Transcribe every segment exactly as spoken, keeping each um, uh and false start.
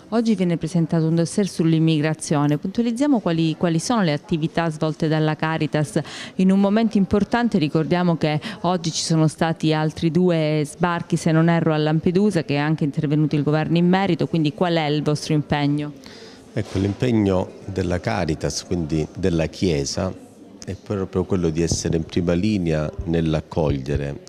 Oggi viene presentato un dossier sull'immigrazione. Puntualizziamo quali, quali sono le attività svolte dalla Caritas in un momento importante. Ricordiamo che oggi ci sono stati altri due sbarchi, se non erro, a Lampedusa, che è anche intervenuto il governo in merito, quindi qual è il vostro impegno? Ecco, l'impegno della Caritas, quindi della Chiesa, è proprio quello di essere in prima linea nell'accogliere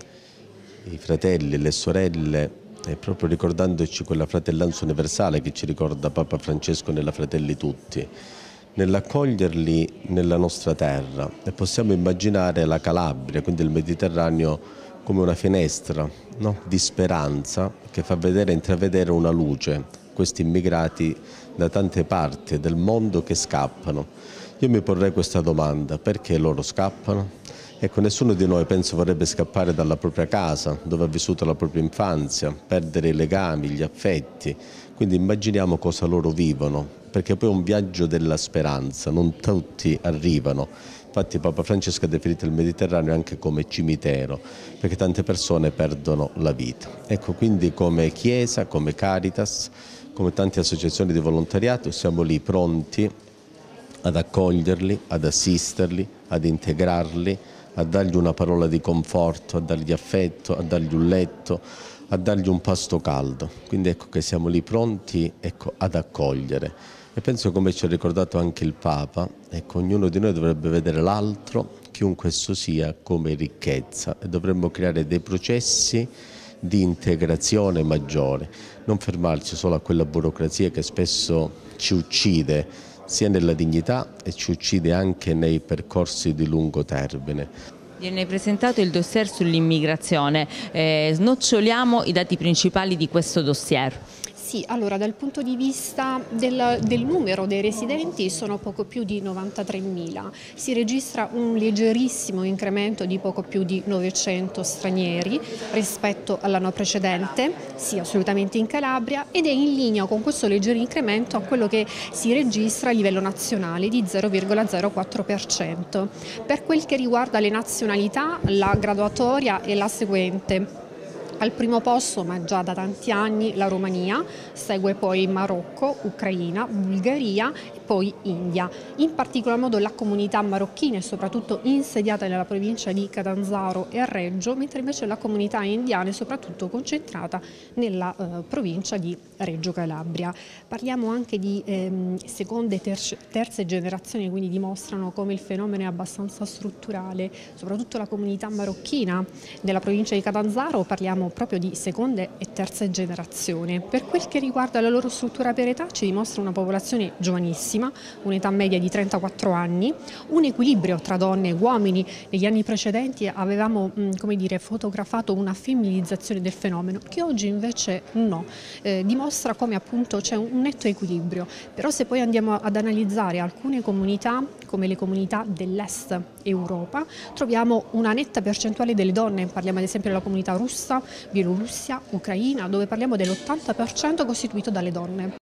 i fratelli e le sorelle, e proprio ricordandoci quella fratellanza universale che ci ricorda Papa Francesco nella Fratelli Tutti, nell'accoglierli nella nostra terra. E possiamo immaginare la Calabria, quindi il Mediterraneo, come una finestra, no? Di speranza che fa vedere, intravedere una luce, questi immigrati da tante parti del mondo che scappano. Io mi porrei questa domanda: perché loro scappano? Ecco, nessuno di noi penso vorrebbe scappare dalla propria casa, dove ha vissuto la propria infanzia, perdere i legami, gli affetti. Quindi immaginiamo cosa loro vivono, perché poi è un viaggio della speranza, non tutti arrivano. Infatti Papa Francesco ha definito il Mediterraneo anche come cimitero, perché tante persone perdono la vita. Ecco, quindi come Chiesa, come Caritas, come tante associazioni di volontariato, siamo lì pronti ad accoglierli, ad assisterli, ad integrarli, a dargli una parola di conforto, a dargli affetto, a dargli un letto, a dargli un pasto caldo. Quindi ecco che siamo lì pronti, ecco, ad accogliere. E penso, come ci ha ricordato anche il Papa, ecco, ognuno di noi dovrebbe vedere l'altro, chiunque esso sia, come ricchezza, e dovremmo creare dei processi di integrazione maggiore, non fermarci solo a quella burocrazia che spesso ci uccide sia nella dignità e ci uccide anche nei percorsi di lungo termine. Viene presentato il dossier sull'immigrazione. Eh, snoccioliamo i dati principali di questo dossier. Sì, allora dal punto di vista del, del numero dei residenti sono poco più di novantatremila, si registra un leggerissimo incremento di poco più di novecento stranieri rispetto all'anno precedente, sì, assolutamente in Calabria, ed è in linea con questo leggero incremento a quello che si registra a livello nazionale di zero virgola zero quattro per cento. Per quel che riguarda le nazionalità, la graduatoria è la seguente. Al primo posto, ma già da tanti anni, la Romania, segue poi Marocco, Ucraina, Bulgaria e poi India. In particolar modo la comunità marocchina è soprattutto insediata nella provincia di Catanzaro e a Reggio, mentre invece la comunità indiana è soprattutto concentrata nella eh, provincia di Reggio Calabria. Parliamo anche di ehm, seconde e terze, terze generazioni, quindi dimostrano come il fenomeno è abbastanza strutturale, soprattutto la comunità marocchina della provincia di Catanzaro, parliamo proprio di seconde e terze generazioni. Per quel che riguarda la loro struttura per età ci dimostra una popolazione giovanissima, un'età media di trentaquattro anni, un equilibrio tra donne e uomini. Negli anni precedenti avevamo come dire, fotografato una femminilizzazione del fenomeno che oggi invece no, eh, dimostra come appunto c'è un netto equilibrio. Però se poi andiamo ad analizzare alcune comunità come le comunità dell'est Europa troviamo una netta percentuale delle donne, parliamo ad esempio della comunità russa, Bielorussia, Ucraina, dove parliamo dell'ottanta per cento costituito dalle donne.